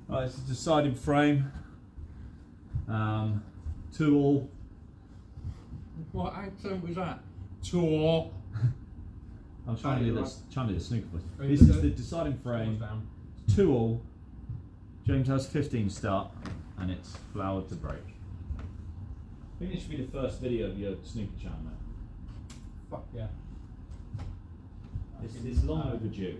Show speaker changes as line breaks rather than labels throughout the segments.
Right, it's a deciding frame. 2-all.
What accent was that? 2-all.
I'm trying to do this. Trying to do the snooker voice.
Oh,
This is the deciding frame. 2-all. James has 15 start, and it's flower to break. I think this should be the first video of your snooker channel, mate.
Fuck yeah.
It's long overdue.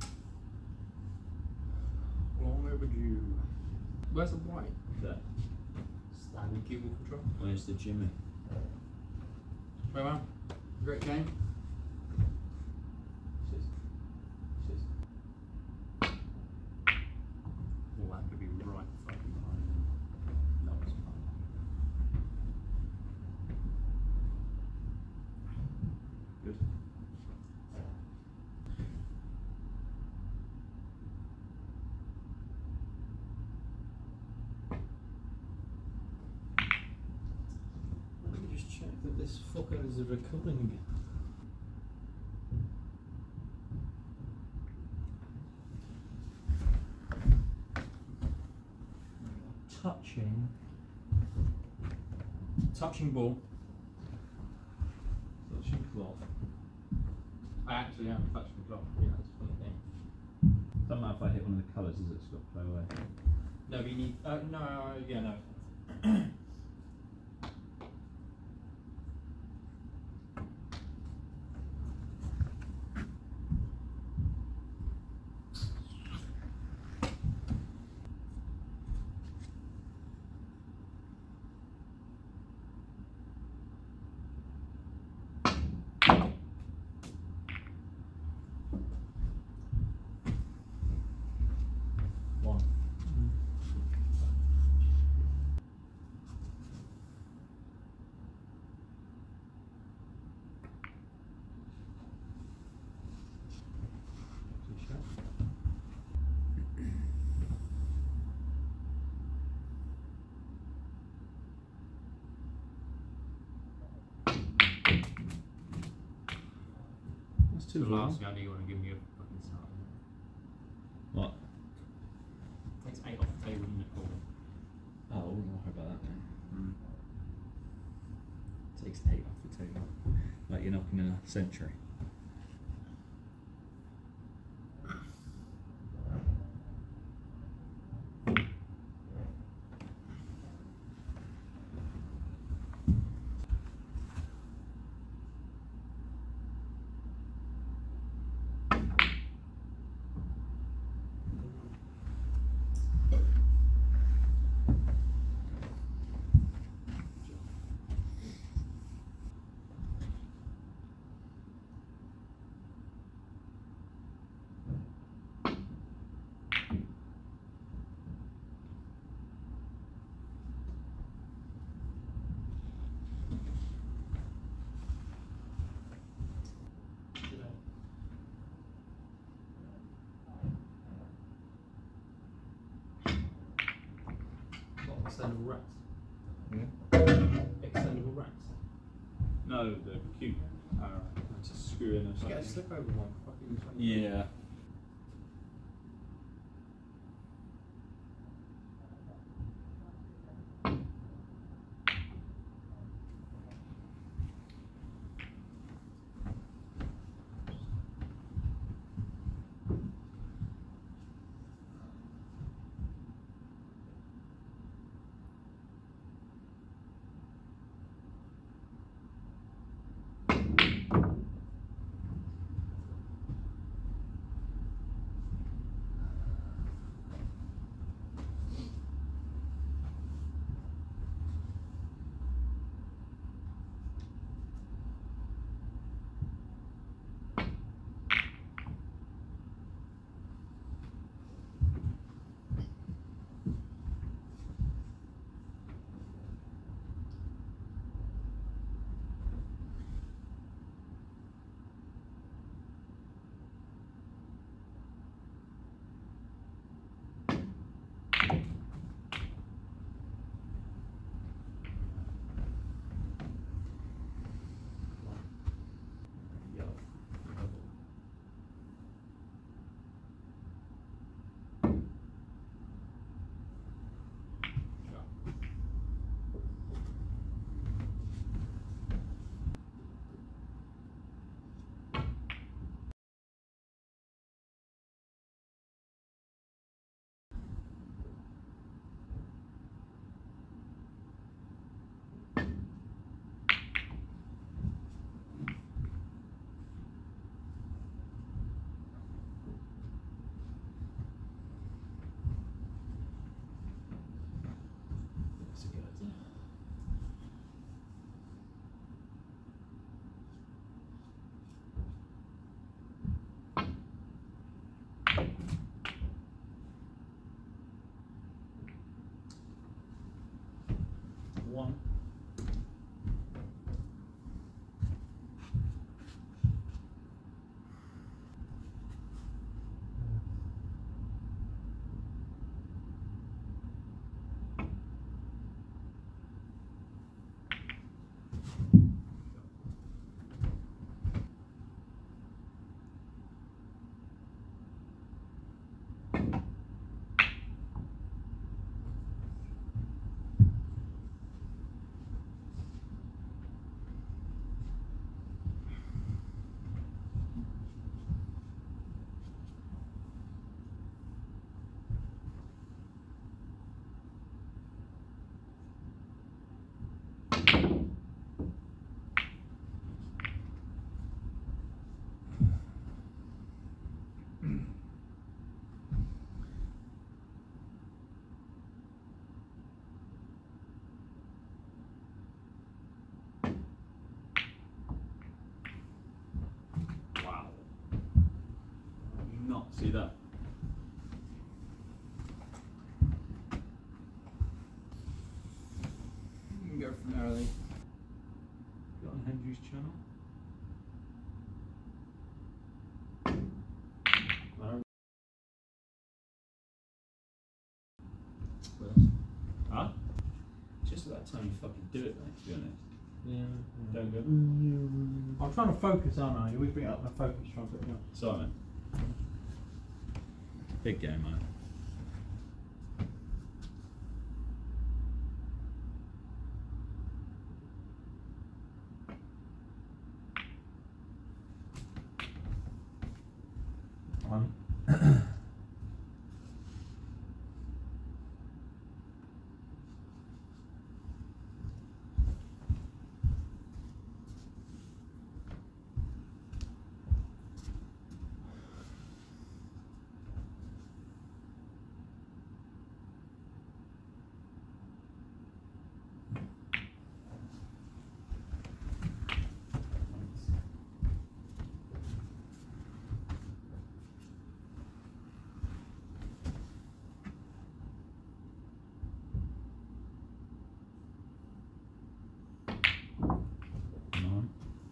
Long overdue. Where's the white?
There.
Standing keyboard control.
Where's the Jimmy?
Well, man. Great game. Oh, that could be right fucking behind him. That was fun.
Good.
Let me just check that this fucker is recording.
Touching ball.
Touching cloth.
I actually am touching the clock. Yeah, that's a funny thing.
Doesn't matter if I hit one of the colours, is it? It's got to play away.
No, but you need. No, yeah, no.
That's
The
too long.
last guy, do you want to give me a fucking start?
What?
Takes 8 off the table, isn't it? Cool.
Oh, I wouldn't worry about that then. Takes 8 off the table. Like you're knocking in a century.
Extendable racks.
Yeah.
Extendable racks.
No, the cube. Just screw in
Just get a
a
slip over one. Fucking 20.
Yeah.
1.
Wow. I did not see that.
You can go from there, I think.
Got on Hendry's channel. Huh? Just about time you fucking do it, mate, to be honest.
Yeah.
Don't go.
I'm trying to focus, aren't I? You always bring it up my focus, trying to put me up.
Sorry, man. Big game, mate.
One.
9.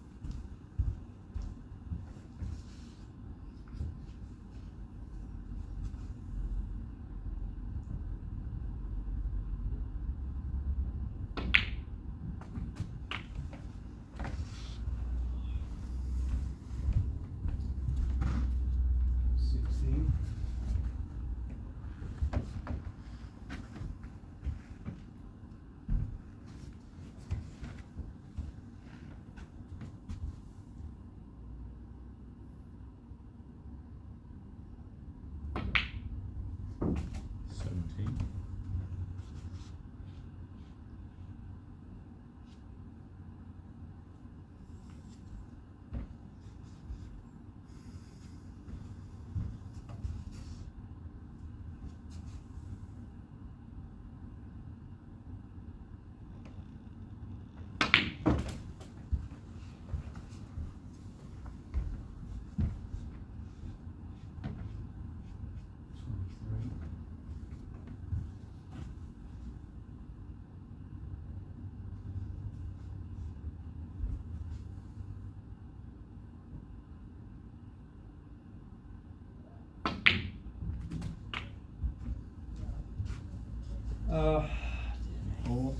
Four.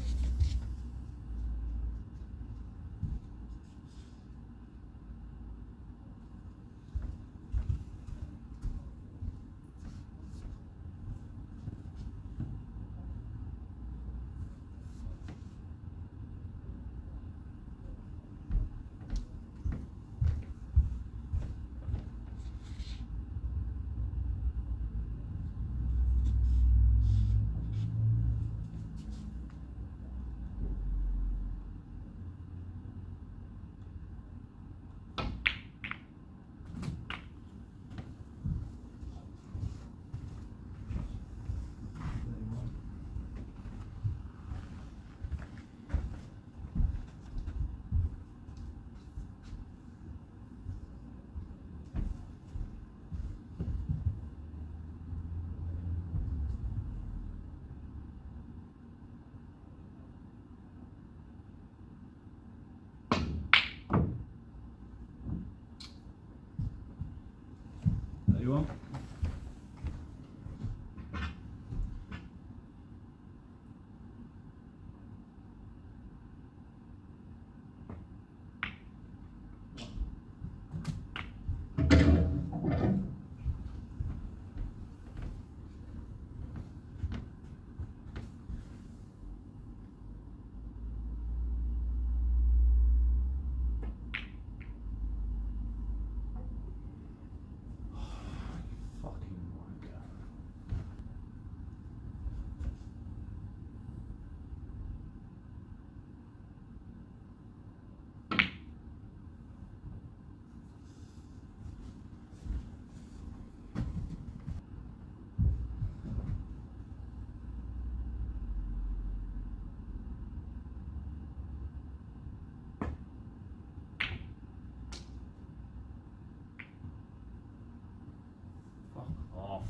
one. Off.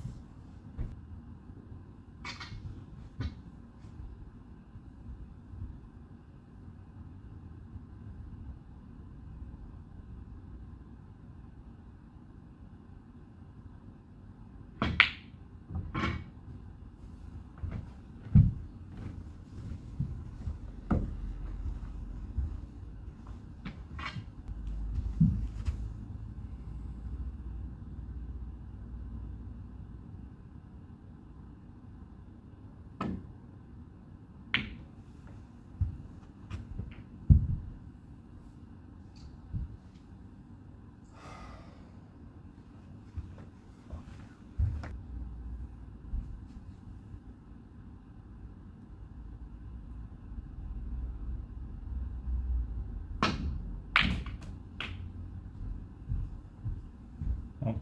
Oh.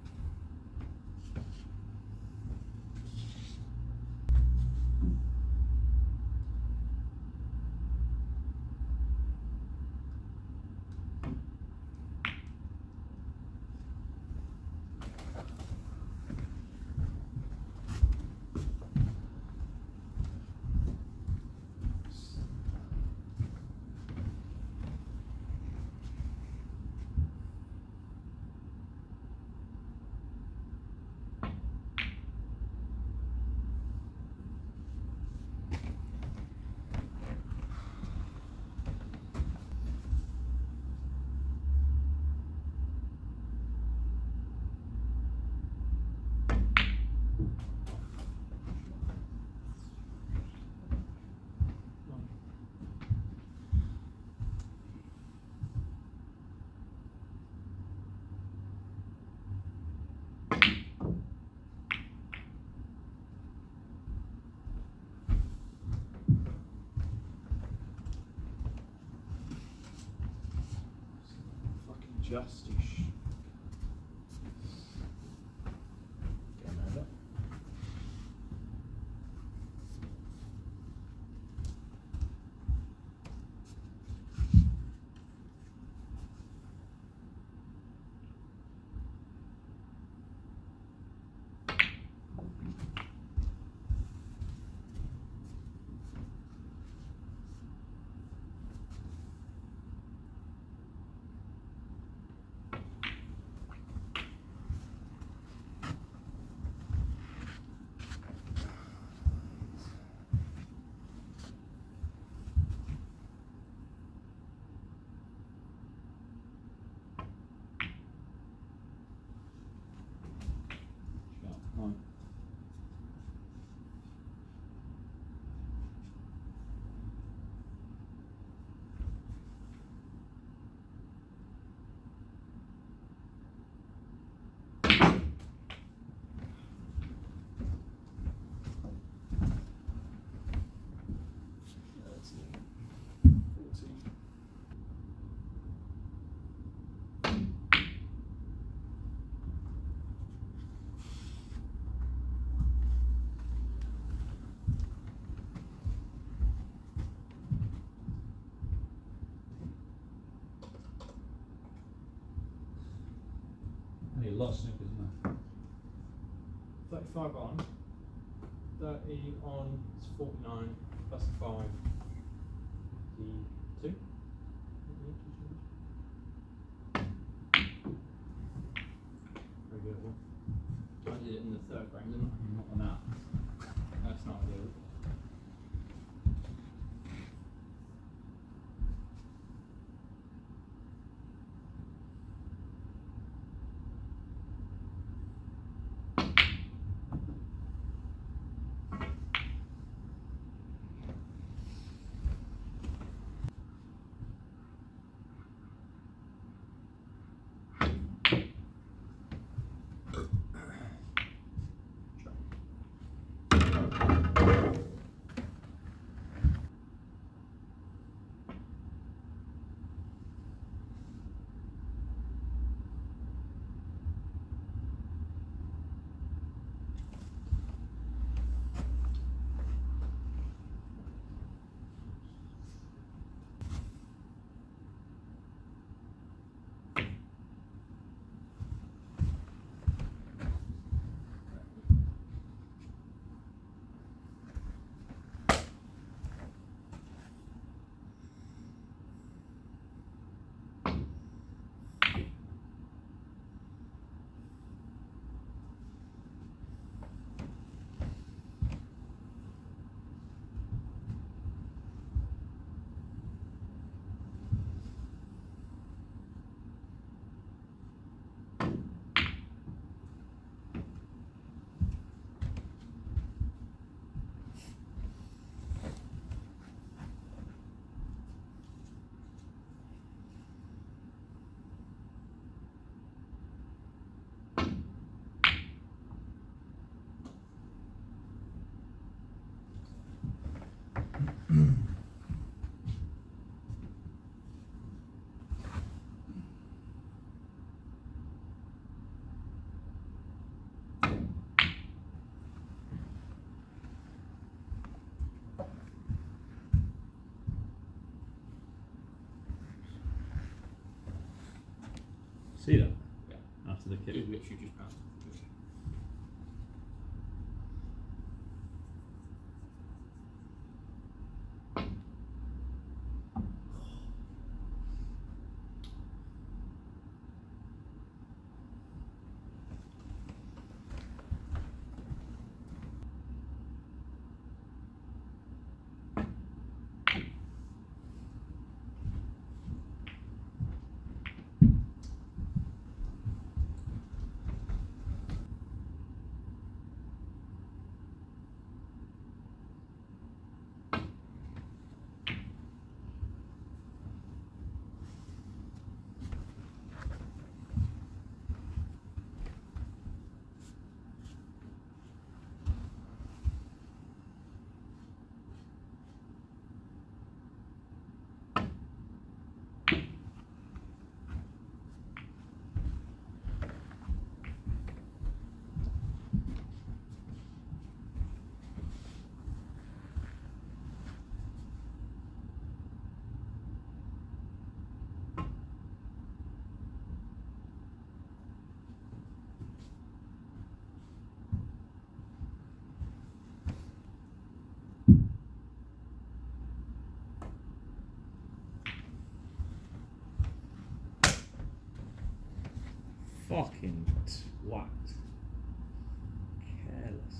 Justice. Game over. A lot of snookers, isn't there?
35 on, 30 on is 49 plus 5, the 2. Very good one. did it in the third frame, didn't I?
Not on that.
That's not ideal.
See that?
Yeah.
After the
It
kick.
literally just bounced.
Fucking twat. Careless.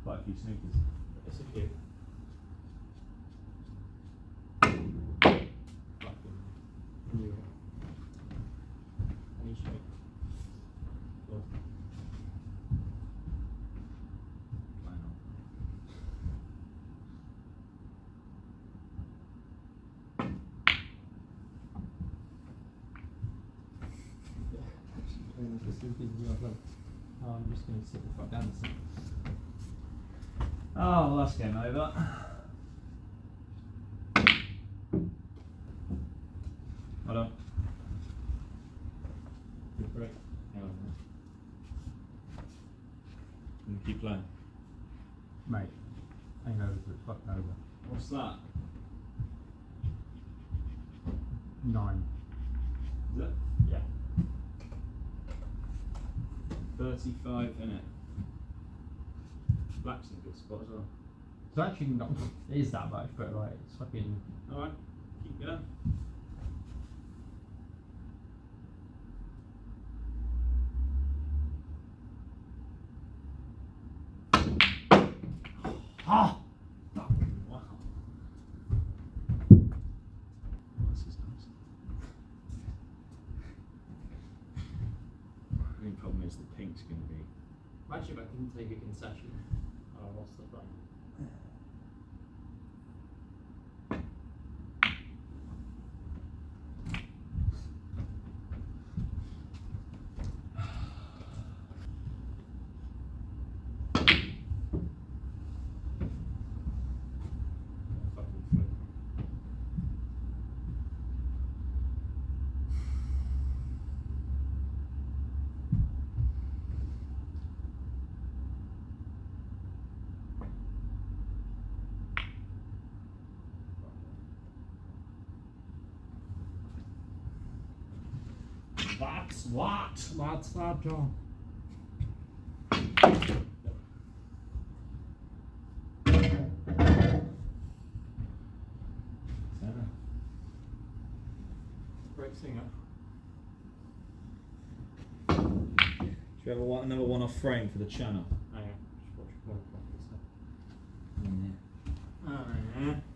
quite a few snookers.
It's a few. Fucking knew it. Any shape. Cool.
Why not?
Oh, I'm just going to sit the fuck down.
Oh, last game over. Well done.
Good break. Hang on.
And keep playing.
Mate, hangovers are fuck over.
What's that?
9.
Is it?
Yeah.
35 in it. Black's in a good spot as well.
It's actually not. It is that much, but like it's fucking.
Alright, keep going.
Ah!
Wow. This is nice. The only problem is the pink's going to be.
Actually, if I didn't take a concession, I lost the front. Fucking flip.
What's that, John?
Great singer.
Do you ever want another one-off frame for the channel?
Hang on, just watch one.
Yeah.
Oh, yeah.